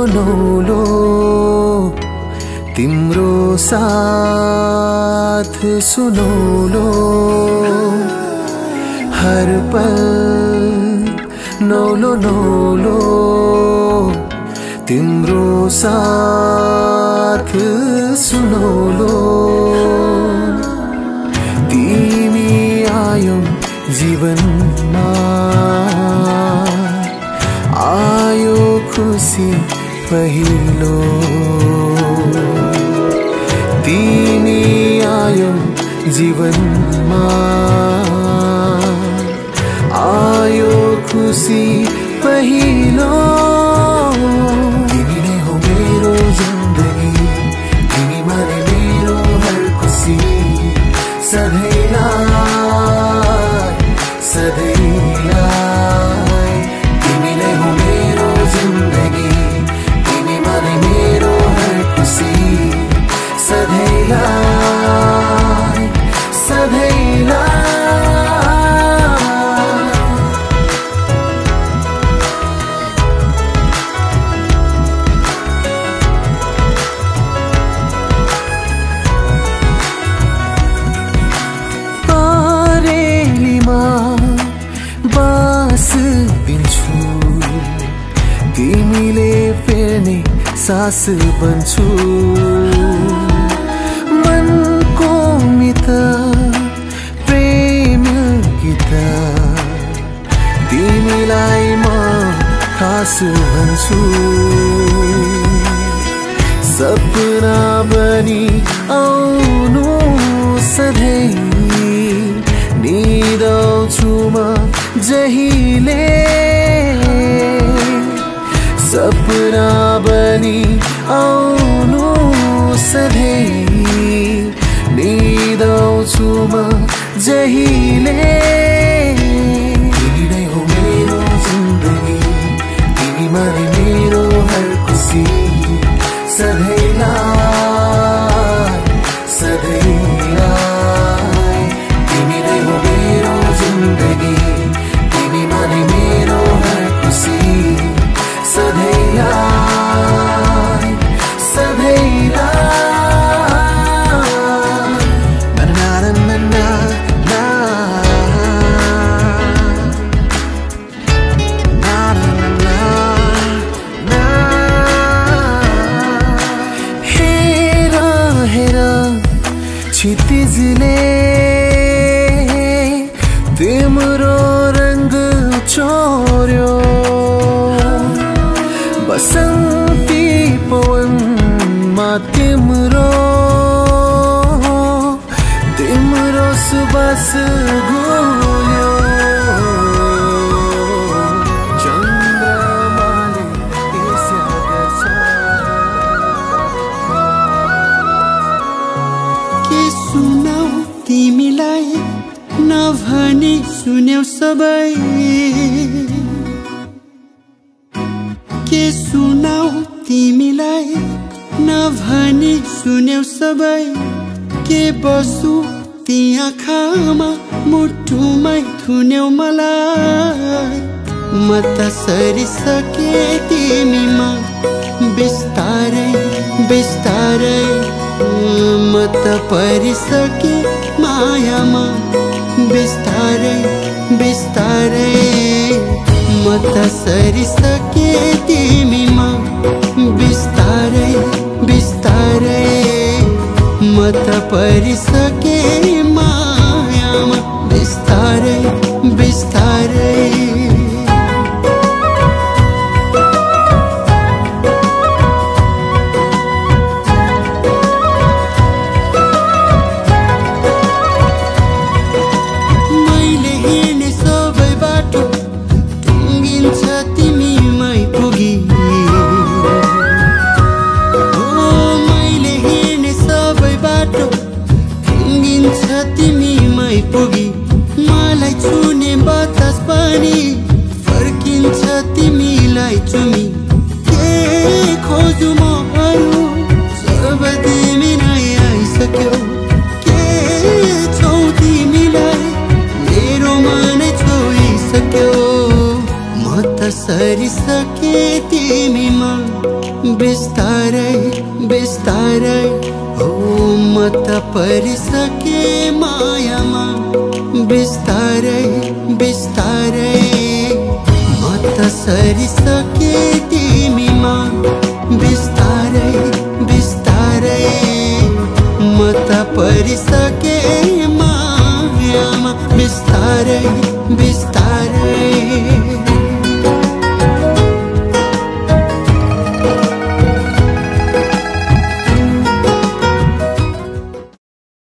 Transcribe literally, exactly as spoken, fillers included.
नौलो तिम्रो साथ सुनौलो हर पल नौलो नौलो तिम्रो साथ सुनौलो तिमी आयौ जीवनमा आयो खुशी पहिलो तिमी आयौ जीवनमा आयो खुशी पहिलो तिमी नै हो मेरो जिन्दगी तिमी मारे मेरो हर खुशी सधैँलाई सधैँलाई तिमी नै हो मेरो जिन्दगी तिमी मारे मेरो हर खुशी सधैँलाई सधैँलाई तिमीले फेर्ने सास बन्छु मनको मित प्रेम गीत तिमीलाई म खास भन्छु सपना बनी आउनु सधैँ निदाउँछु म जहिले सपना बनी आउनु सधैँ निदाउँछु म जहिले तिमी नै हो मेरो जिन्दगी तिमी मारे मेरो हर खुशी सधैँलाई सधैँलाई तिमी नै हो मेरो जिन्दगी तिमी मारे मेरो हर खुशी सधैँलाई सधैँलाई ना ना ना ना ना ना ना ना हेर हेर क्षितिजले तिम्रो रंग चोर्यो बसंती पवनमा तिम्रो तिम्रो सुबास घुल्यो चन्द्रमाले ईर्ष्या गर्छ के सुनाऊ तिमीलाई नभनी सुन्यौ सबै के सुनाऊ तिमीलाई नभनी सुन्यौ सबै के बसु ती आँखामा मुटुमै थुन्यौ मलाई म त सरिसके तिमीमा बिस्तारै बिस्तारै म त परिसके मायामा बिस्तारै बिस्तारै म त सरिसके तिमीमा बिस्तारै बिस्तारै म त परिसके मायामा बिस्तारै बिस्तारै मलाई छुने बतास पनि फर्किन्छ तिमीलाई चुमी के खोजु म अरू सब तिमी नै आइसक्यौ के छौ तिमीलाई मेरो मनै छोइसक्यो म त सरिसके तिमीमा बिस्तारै बिस्तारै हो म त परिसके मायामा बिस्तारै बिस्तारै म त सरिसके तिमीमा बिस्तारै बिस्तारै म त परिसके मायामा बिस्तारै बिस्तारै